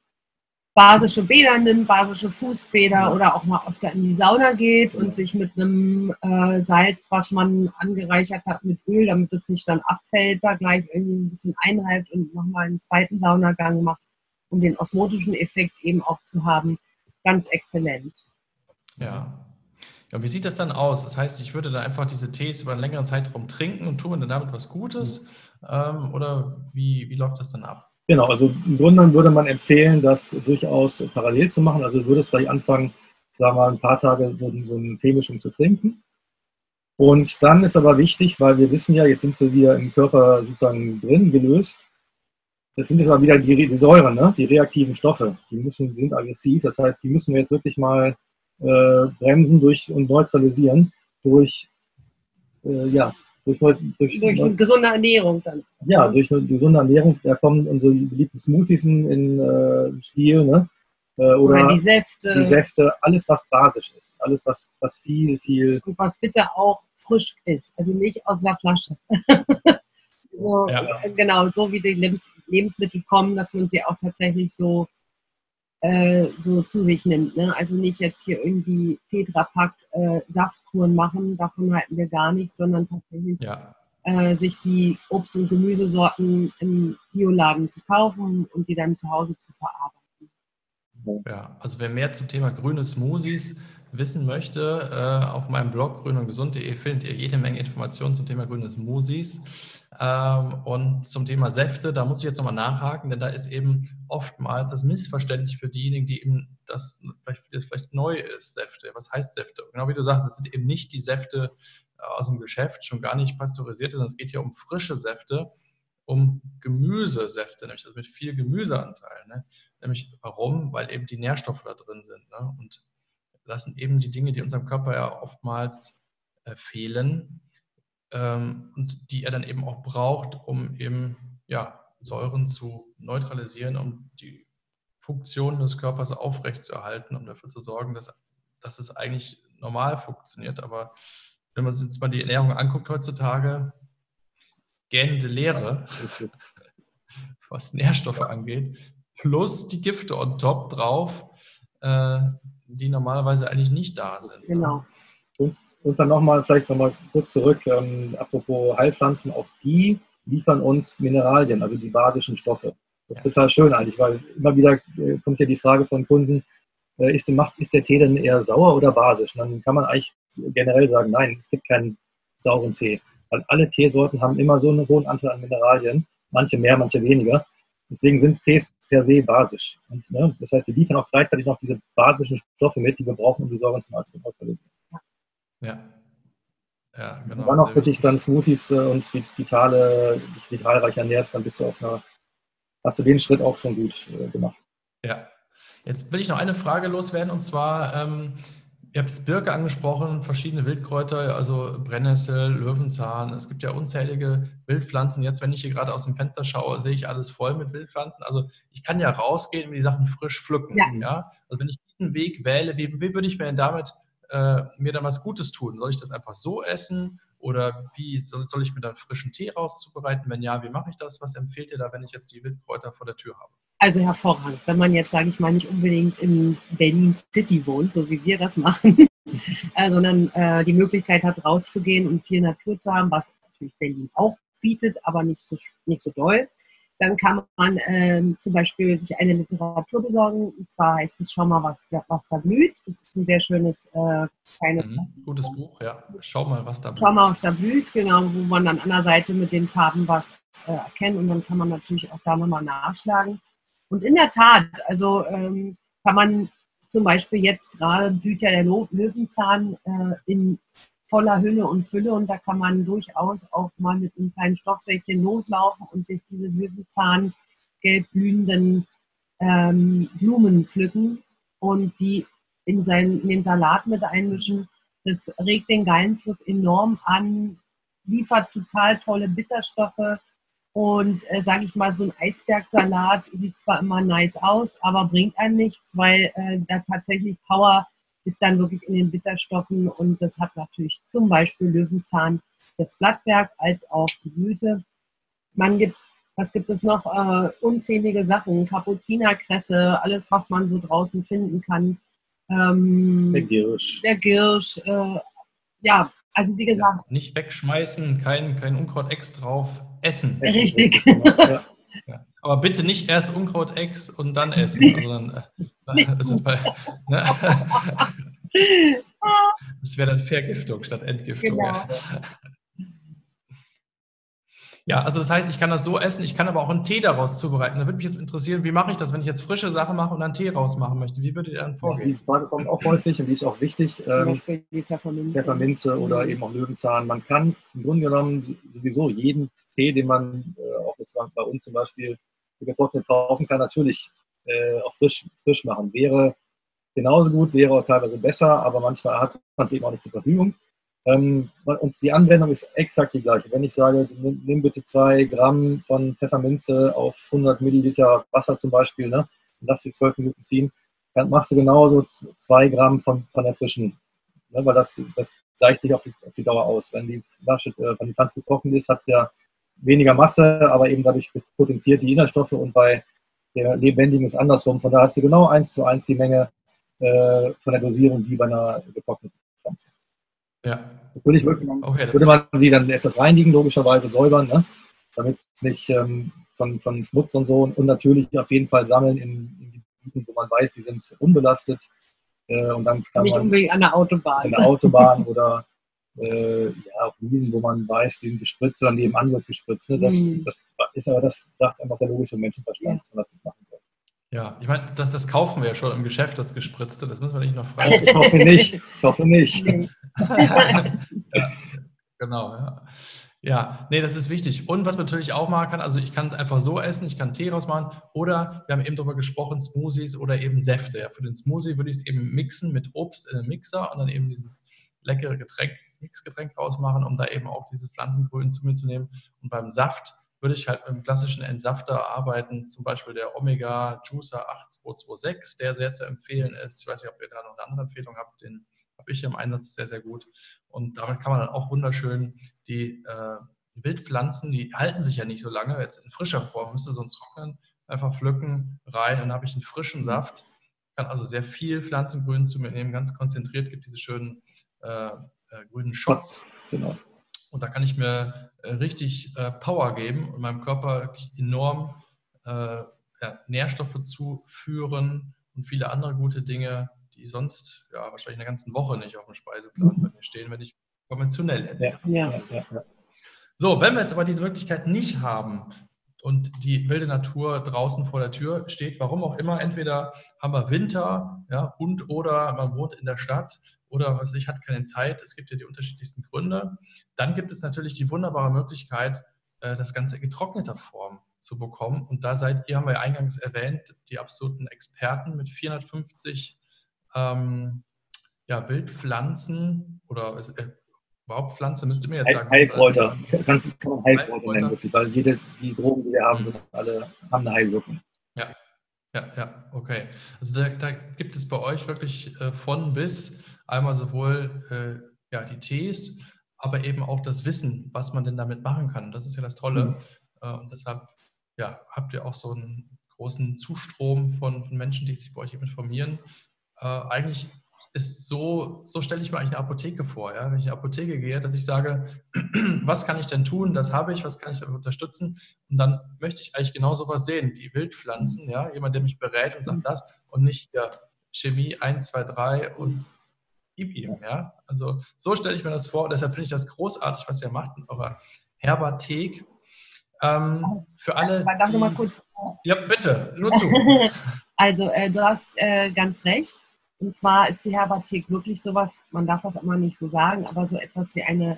basische Bäder nimmt, basische Fußbäder ja. oder auch mal öfter in die Sauna geht ja. und sich mit einem äh, Salz, was man angereichert hat mit Öl, damit es nicht dann abfällt, da gleich irgendwie ein bisschen einreibt und nochmal einen zweiten Saunagang macht, um den osmotischen Effekt eben auch zu haben. Ganz exzellent. Ja. Ja, wie sieht das dann aus? Das heißt, ich würde dann einfach diese Tees über einen längeren Zeitraum trinken und tue mir dann damit was Gutes? Mhm. Ähm, oder wie, wie läuft das dann ab? Genau, also im Grunde würde man empfehlen, das durchaus parallel zu machen. Also du würdest gleich anfangen, sagen wir mal, ein paar Tage so, so eine Teemischung zu trinken. Und dann ist aber wichtig, weil wir wissen ja, jetzt sind sie wieder im Körper sozusagen drin, gelöst. Das sind jetzt aber wieder die, die Säuren, ne? Die reaktiven Stoffe. Die, müssen, die sind aggressiv, das heißt, die müssen wir jetzt wirklich mal äh, bremsen durch, und neutralisieren durch, äh, ja, Durch, durch, durch eine gesunde Ernährung dann. Ja, durch eine gesunde Ernährung. Da kommen unsere beliebten Smoothies in, in äh, Spiel. Ne? Äh, oder, oder die Säfte. Die Säfte, alles was basisch ist. Alles was, was viel, viel... Und was bitte auch frisch ist. Also nicht aus einer Flasche. So, Ja. Genau, so wie die Lebens Lebensmittel kommen, dass man sie auch tatsächlich so, äh, so zu sich nimmt. Ne? Also nicht jetzt hier irgendwie Tetrapack äh, Saftkuren machen, davon halten wir gar nicht, sondern tatsächlich Ja. äh, sich die Obst- und Gemüsesorten im Bioladen zu kaufen und die dann zu Hause zu verarbeiten. Ja, also wer mehr zum Thema grüne Smoothies wissen möchte, äh, auf meinem Blog grün und gesund punkt de findet ihr jede Menge Informationen zum Thema grüne Smoothies. Ähm, und zum Thema Säfte, da muss ich jetzt nochmal nachhaken, denn da ist eben oftmals das Missverständnis für diejenigen, die eben das vielleicht, vielleicht neu ist, Säfte. Was heißt Säfte? Genau wie du sagst, es sind eben nicht die Säfte aus dem Geschäft, schon gar nicht pasteurisierte, sondern es geht hier um frische Säfte, um Gemüsesäfte, nämlich also mit viel Gemüseanteil. Ne? Nämlich warum? Weil eben die Nährstoffe da drin sind. Ne? Und das sind eben die Dinge, die unserem Körper ja oftmals äh, fehlen ähm, und die er dann eben auch braucht, um eben ja, Säuren zu neutralisieren, um die Funktion des Körpers aufrechtzuerhalten, um dafür zu sorgen, dass, dass es eigentlich normal funktioniert. Aber wenn man sich jetzt mal die Ernährung anguckt heutzutage, gähnende Leere, was Nährstoffe angeht, plus die Gifte on top drauf, äh, die normalerweise eigentlich nicht da sind. Genau. Und, und dann nochmal, vielleicht nochmal kurz zurück, ähm, apropos Heilpflanzen, auch die liefern uns Mineralien, also die basischen Stoffe. Das ist ja total schön eigentlich, weil immer wieder äh, kommt ja die Frage von Kunden, äh, ist, macht, ist der Tee denn eher sauer oder basisch? Und dann kann man eigentlich generell sagen, nein, es gibt keinen sauren Tee. Weil alle Teesorten haben immer so einen hohen Anteil an Mineralien, manche mehr, manche weniger. Deswegen sind Tees per se basisch. Und, ne, das heißt, sie liefern auch gleichzeitig noch diese basischen Stoffe mit, die wir brauchen, um die Säuren zum Arzt zu neutralisieren. Ja. Ja, genau. Und dann auch wirklich dann Smoothies äh, und vitale, dich vitalreich ernährst, dann bist du auf einer, hast du den Schritt auch schon gut äh, gemacht. Ja. Jetzt will ich noch eine Frage loswerden, und zwar, ähm, ihr habt jetzt Birke angesprochen, verschiedene Wildkräuter, also Brennnessel, Löwenzahn. Es gibt ja unzählige Wildpflanzen. Jetzt, wenn ich hier gerade aus dem Fenster schaue, sehe ich alles voll mit Wildpflanzen. Also ich kann ja rausgehen und die Sachen frisch pflücken. Ja. Ja? Also wenn ich diesen Weg wähle, wie, wie würde ich mir denn damit äh, mir dann was Gutes tun? Soll ich das einfach so essen? Oder wie soll, soll ich mir dann frischen Tee rauszubereiten? Wenn ja, wie mache ich das? Was empfiehlt ihr da, wenn ich jetzt die Wildkräuter vor der Tür habe? Also hervorragend. Wenn man jetzt, sage ich mal, nicht unbedingt in Berlin City wohnt, so wie wir das machen, äh, sondern äh, die Möglichkeit hat, rauszugehen und viel Natur zu haben, was natürlich Berlin auch bietet, aber nicht so, nicht so doll, dann kann man ähm, zum Beispiel sich eine Literatur besorgen. Und zwar heißt es Schau mal, was, was da blüht. Das ist ein sehr schönes äh, kleines mhm, gutes Buch, ja. Schau mal, was da blüht. Schau mal, was da blüht, genau, wo man dann an der Seite mit den Farben was äh, erkennt, und dann kann man natürlich auch da nochmal nachschlagen. Und in der Tat, also ähm, kann man zum Beispiel jetzt gerade blüht ja der Löwenzahn äh, in voller Hülle und Fülle, und da kann man durchaus auch mal mit einem kleinen Stoffsäckchen loslaufen und sich diese Löwenzahn gelb blühenden ähm, Blumen pflücken und die in, seinen, in den Salat mit einmischen. Das regt den Gallenfluss enorm an, liefert total tolle Bitterstoffe. Und äh, sage ich mal, so ein Eisbergsalat sieht zwar immer nice aus, aber bringt einem nichts, weil äh, da tatsächlich Power ist dann wirklich in den Bitterstoffen, und das hat natürlich zum Beispiel Löwenzahn, das Blattwerk, als auch die Blüte. Man gibt, was gibt es noch? Äh, unzählige Sachen, Kapuzinerkresse, alles, was man so draußen finden kann. Ähm, der Girsch. Der Girsch, äh, ja. Also wie gesagt. Ja, nicht wegschmeißen, kein, kein Unkraut-Ex drauf, essen. essen Richtig. Ja. Ja. Aber bitte nicht erst Unkraut-Ex und dann essen. Also dann, äh, das ist bei, ne? Das wäre dann Vergiftung statt Entgiftung. Genau. Ja. Ja, also das heißt, ich kann das so essen, ich kann aber auch einen Tee daraus zubereiten. Da würde mich jetzt interessieren, wie mache ich das, wenn ich jetzt frische Sachen mache und einen Tee rausmachen möchte? Wie würdet ihr dann vorgehen? Die Frage kommt auch häufig, und die ist auch wichtig. Zum Ähm, Beispiel die Pfefferminze. Pfefferminze oder eben auch Löwenzahn. Man kann im Grunde genommen sowieso jeden Tee, den man äh, auch jetzt bei uns zum Beispiel getrocknet kaufen kann, natürlich äh, auch frisch, frisch machen. Wäre genauso gut, wäre auch teilweise besser, aber manchmal hat man es eben auch nicht zur Verfügung. Ähm, und die Anwendung ist exakt die gleiche. Wenn ich sage, nimm, nimm bitte zwei Gramm von Pfefferminze auf hundert Milliliter Wasser zum Beispiel, ne, und lass die zwölf Minuten ziehen, dann machst du genauso zwei Gramm von, von der frischen, ne, weil das, das gleicht sich auf die, auf die Dauer aus. Wenn die Flasche, äh, wenn die Pflanze getrocknet ist, hat es ja weniger Masse, aber eben dadurch potenziert die Inhaltsstoffe und bei der Lebendigen ist andersrum. Von daher hast du genau eins zu eins die Menge äh, von der Dosierung wie bei einer getrockneten Pflanze. Ja. Natürlich würde man, okay, würde man sie dann etwas reinigen, logischerweise säubern, ne? Damit es nicht ähm, von, von Schmutz und so und, und natürlich auf jeden Fall sammeln in, in Gebieten, wo man weiß, die sind unbelastet. Äh, und dann kann Nicht man unbedingt an der Autobahn. an der Autobahn oder äh, ja, auf Wiesen, wo man weiß, die sind gespritzt oder nebenan wird gespritzt. Ne? Das, Mhm. das ist aber, das sagt einfach der logische Menschenverstand, Ja. was man machen soll. Ja, ich meine, das, das kaufen wir ja schon im Geschäft, das Gespritzte, das müssen wir nicht noch fragen. Ich hoffe nicht. Ich hoffe nicht. Nee. Ja, genau, ja. Ja, nee, das ist wichtig. Und was man natürlich auch machen kann, also ich kann es einfach so essen, ich kann Tee rausmachen oder wir haben eben darüber gesprochen, Smoothies oder eben Säfte. Ja. Für den Smoothie würde ich es eben mixen mit Obst in einem Mixer und dann eben dieses leckere Getränk, dieses Mixgetränk rausmachen, um da eben auch diese Pflanzengrün zu mir zu nehmen. Und beim Saft würde ich halt mit einem klassischen Entsafter arbeiten, zum Beispiel der Omega Juicer acht zwei zwei sechs, der sehr zu empfehlen ist. Ich weiß nicht, ob ihr da noch eine andere Empfehlung habt, den habe ich im Einsatz, sehr, sehr gut. Und damit kann man dann auch wunderschön die äh, Wildpflanzen, die halten sich ja nicht so lange, jetzt in frischer Form, müsste sonst trocknen, einfach pflücken, rein, dann habe ich einen frischen Saft, kann also sehr viel Pflanzengrün zu mir nehmen, ganz konzentriert, gibt diese schönen äh, äh, grünen Shots. Genau. Und da kann ich mir äh, richtig äh, Power geben und meinem Körper wirklich enorm äh, ja, Nährstoffe zuführen und viele andere gute Dinge, die sonst ja, wahrscheinlich eine ganze Woche nicht auf dem Speiseplan bei mir stehen, wenn ich konventionell ernähre. Ja, ja, ja, ja. So, wenn wir jetzt aber diese Möglichkeit nicht haben und die wilde Natur draußen vor der Tür steht, warum auch immer, entweder haben wir Winter, ja, und oder man wohnt in der Stadt oder was weiß ich, hat keine Zeit, es gibt ja die unterschiedlichsten Gründe, dann gibt es natürlich die wunderbare Möglichkeit, das Ganze in getrockneter Form zu bekommen. Und da seid ihr, haben wir ja eingangs erwähnt, die absoluten Experten mit vierhundertfünfzig ähm, ja, Wildpflanzen oder äh, überhaupt Pflanze, müsst ihr mir jetzt sagen. Heilkräuter, kannst kann man Heilkräuter Heilkräuter nennen, wirklich, weil jede, die Drogen, die wir haben, Mhm. sind alle, haben eine Heilwirkung. Ja, ja, ja, okay. Also da, da gibt es bei euch wirklich äh, von bis einmal sowohl äh, ja, die Tees, aber eben auch das Wissen, was man denn damit machen kann. Das ist ja das Tolle. Mhm. Äh, und deshalb ja, habt ihr auch so einen großen Zustrom von, von Menschen, die sich bei euch eben informieren. Äh, eigentlich ist so, so stelle ich mir eigentlich eine Apotheke vor. Ja? Wenn ich in eine Apotheke gehe, dass ich sage, was kann ich denn tun, das habe ich, was kann ich damit unterstützen? Und dann möchte ich eigentlich genau sowas sehen, die Wildpflanzen, ja? Jemand, der mich berät und sagt das und nicht ja, Chemie eins, zwei, drei und gib ihm. Ja? Also so stelle ich mir das vor und deshalb finde ich das großartig, was ihr macht mit eurer Herbathek. Ähm, für alle, Darf ich die... noch mal kurz? Ja, bitte, nur zu. Also äh, du hast äh, ganz recht. Und zwar ist die Herbathek wirklich sowas, man darf das immer nicht so sagen, aber so etwas wie eine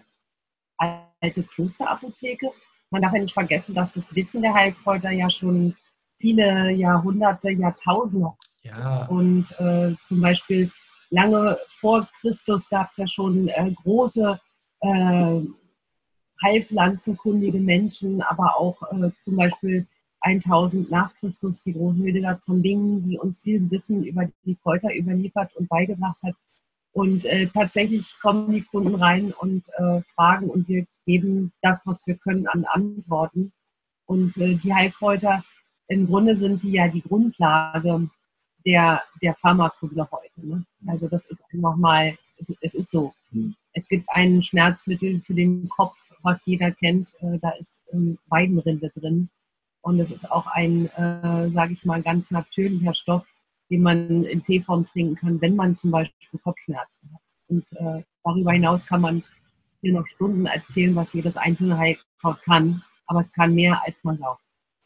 alte Klosterapotheke. Man darf ja nicht vergessen, dass das Wissen der Heilkräuter ja schon viele Jahrhunderte, Jahrtausende Ja. und äh, zum Beispiel lange vor Christus gab es ja schon äh, große äh, heilpflanzenkundige Menschen, aber auch äh, zum Beispiel tausend nach Christus die große Hildegard von Bingen, die uns viel Wissen über die Kräuter überliefert und beigebracht hat. Und äh, tatsächlich kommen die Kunden rein und äh, fragen und wir geben das, was wir können, an Antworten. Und äh, die Heilkräuter, im Grunde sind die ja die Grundlage der, der Pharmakunde heute. Ne? Also das ist einfach mal, es, es ist so. Es gibt ein Schmerzmittel für den Kopf, was jeder kennt, äh, da ist ähm, Weidenrinde drin. Und es ist auch ein, äh, sage ich mal, ganz natürlicher Stoff, den man in Teeform trinken kann, wenn man zum Beispiel Kopfschmerzen hat. Und äh, darüber hinaus kann man hier noch Stunden erzählen, was jedes einzelne Heilkraut kann. Aber es kann mehr, als man glaubt.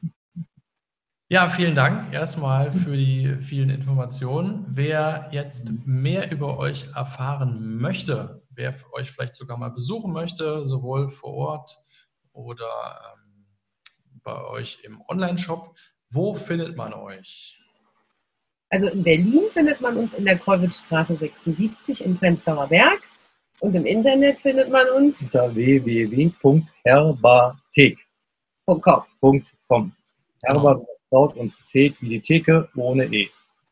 Ja, vielen Dank erstmal für die vielen Informationen. Wer jetzt mehr über euch erfahren möchte, wer euch vielleicht sogar mal besuchen möchte, sowohl vor Ort oder ähm, bei euch im Online-Shop, wo findet man euch? Also in Berlin findet man uns in der Kollwitzstraße sechsundsiebzig im Prenzlauer Berg und im Internet findet man uns unter w w w punkt herbathek punkt com. Herba Kraut und Thek wie die Theke ohne E.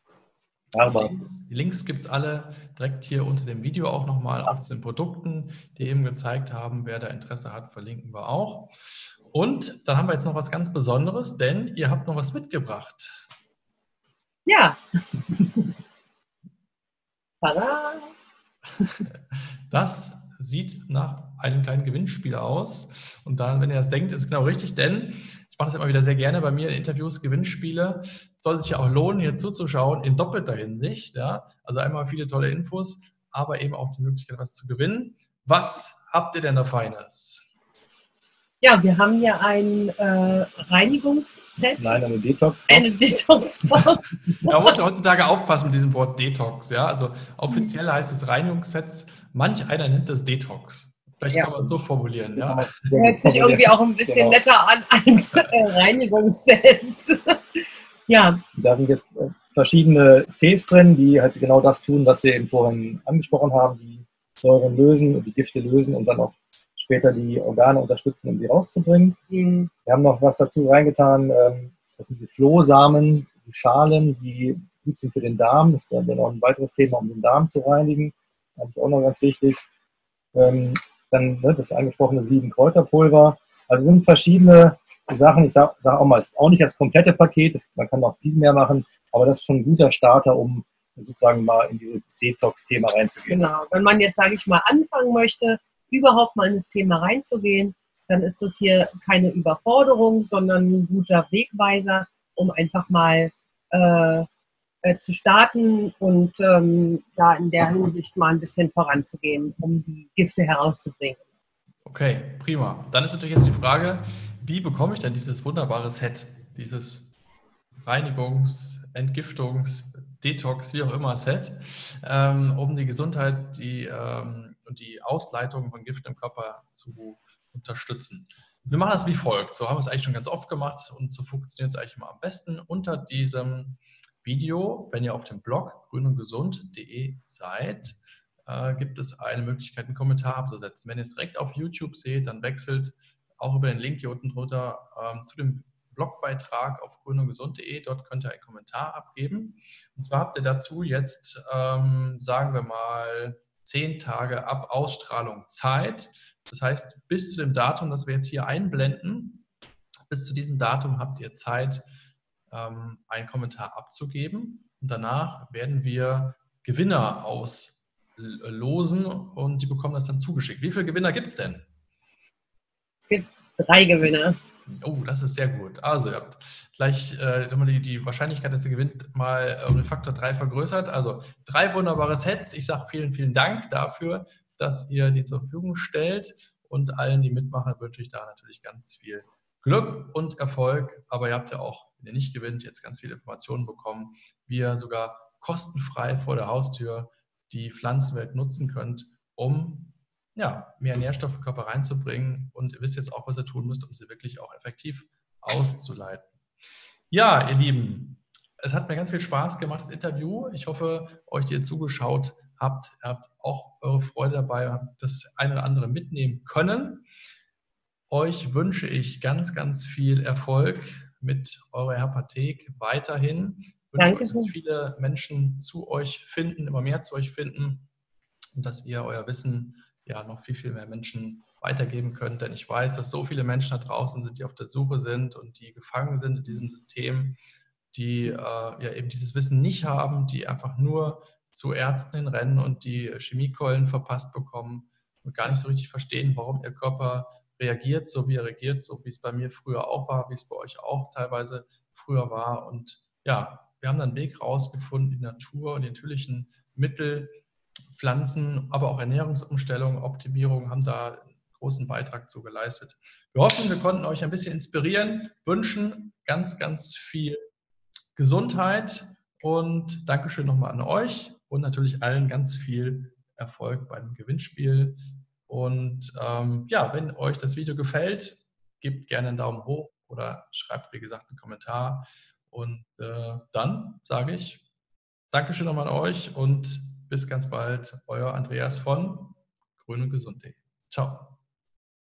Die Links, die Links gibt es alle direkt hier unter dem Video auch nochmal, auch zu den Produkten, die eben gezeigt haben. Wer da Interesse hat, verlinken wir auch. und dann haben wir jetzt noch was ganz Besonderes, denn ihr habt noch was mitgebracht. Ja. Tada! Das sieht nach einem kleinen Gewinnspiel aus. Und dann, wenn ihr das denkt, ist es genau richtig, denn ich mache das immer wieder sehr gerne bei mir in Interviews, Gewinnspiele. Es soll sich ja auch lohnen, hier zuzuschauen, in doppelter Hinsicht. Ja? Also einmal viele tolle Infos, aber eben auch die Möglichkeit, was zu gewinnen. Was habt ihr denn da Feines? Ja, wir haben hier ein äh, Reinigungsset. Nein, eine Detox-Box. Eine Detox-Box. Man muss ja heutzutage aufpassen mit diesem Wort Detox. Ja? Also offiziell heißt es Reinigungsset, manch einer nennt das Detox. Vielleicht Ja. kann man es so formulieren. Ja? Hört sich irgendwie auch ein bisschen Genau. netter an als äh, Reinigungsset. Ja. Da sind jetzt äh, verschiedene Tees drin, die halt genau das tun, was wir eben vorhin angesprochen haben, die Säuren lösen und die Gifte lösen und dann auch später die Organe unterstützen, um die rauszubringen. Mhm. Wir haben noch was dazu reingetan, ähm, das sind die Flohsamen, die Schalen, die gut sind für den Darm. Das wäre dann auch ein weiteres Thema, um den Darm zu reinigen. Eigentlich auch noch ganz wichtig. Ähm, dann ne, das angesprochene sieben Kräuterpulver. Also sind verschiedene Sachen. Ich sage sag auch mal, es ist auch nicht das komplette Paket. Das, man kann noch viel mehr machen, aber das ist schon ein guter Starter, um sozusagen mal in dieses Detox-Thema reinzugehen. Genau. Wenn man jetzt, sage ich mal, anfangen möchte, überhaupt mal in das Thema reinzugehen, dann ist das hier keine Überforderung, sondern ein guter Wegweiser, um einfach mal äh, äh, zu starten und ähm, da in der Hinsicht mal ein bisschen voranzugehen, um die Gifte herauszubringen. Okay, prima. Dann ist natürlich jetzt die Frage, wie bekomme ich denn dieses wunderbare Set, dieses Reinigungs-, Entgiftungs-, Detox, wie auch immer Set, ähm, um die Gesundheit die, ähm, und die Ausleitung von Giften im Körper zu unterstützen. Wir machen das wie folgt. So haben wir es eigentlich schon ganz oft gemacht und so funktioniert es eigentlich immer am besten. Unter diesem Video, wenn ihr auf dem Blog grün und gesund punkt de seid, äh, gibt es eine Möglichkeit, einen Kommentar abzusetzen. Wenn ihr es direkt auf YouTube seht, dann wechselt auch über den Link hier unten drunter ähm, zu dem Blogbeitrag auf grün und gesund punkt de. Dort könnt ihr einen Kommentar abgeben. Und zwar habt ihr dazu jetzt, ähm, sagen wir mal, zehn Tage ab Ausstrahlung Zeit. Das heißt, bis zu dem Datum, das wir jetzt hier einblenden, bis zu diesem Datum habt ihr Zeit, ähm, einen Kommentar abzugeben. Und danach werden wir Gewinner auslosen und die bekommen das dann zugeschickt. Wie viele Gewinner gibt es denn? Es gibt drei Gewinner. Oh, das ist sehr gut. Also ihr habt gleich äh, die, die Wahrscheinlichkeit, dass ihr gewinnt, mal um den Faktor drei vergrößert. Also drei wunderbare Sets. Ich sage vielen, vielen Dank dafür, dass ihr die zur Verfügung stellt. Und allen, die mitmachen, wünsche ich da natürlich ganz viel Glück und Erfolg. Aber ihr habt ja auch, wenn ihr nicht gewinnt, jetzt ganz viele Informationen bekommen, wie ihr sogar kostenfrei vor der Haustür die Pflanzenwelt nutzen könnt, um ja, mehr Nährstoffe im Körper reinzubringen, und ihr wisst jetzt auch, was ihr tun müsst, um sie wirklich auch effektiv auszuleiten. Ja, ihr Lieben, es hat mir ganz viel Spaß gemacht, das Interview. Ich hoffe, euch, die ihr zugeschaut habt, ihr habt auch eure Freude dabei, habt das eine oder andere mitnehmen können. Euch wünsche ich ganz, ganz viel Erfolg mit eurer Hepathek weiterhin. Ich wünsche euch, dass viele Menschen zu euch finden, immer mehr zu euch finden, und dass ihr euer Wissen ja noch viel, viel mehr Menschen weitergeben könnt. Denn ich weiß, dass so viele Menschen da draußen sind, die auf der Suche sind und die gefangen sind in diesem System, die äh, ja eben dieses Wissen nicht haben, die einfach nur zu Ärzten hinrennen und die Chemiekeulen verpasst bekommen und gar nicht so richtig verstehen, warum ihr Körper reagiert, so wie er reagiert, so wie es bei mir früher auch war, wie es bei euch auch teilweise früher war. Und ja, wir haben dann einen Weg rausgefunden, die Natur und die natürlichen Mittel, Pflanzen, aber auch Ernährungsumstellung, Optimierung haben da einen großen Beitrag zu geleistet. Wir hoffen, wir konnten euch ein bisschen inspirieren, wünschen ganz, ganz viel Gesundheit und Dankeschön nochmal an euch und natürlich allen ganz viel Erfolg beim Gewinnspiel. Und ähm, ja, wenn euch das Video gefällt, gebt gerne einen Daumen hoch oder schreibt, wie gesagt, einen Kommentar. Und äh, dann sage ich Dankeschön nochmal an euch und bis ganz bald, euer Andreas von grün und gesund punkt de. Ciao.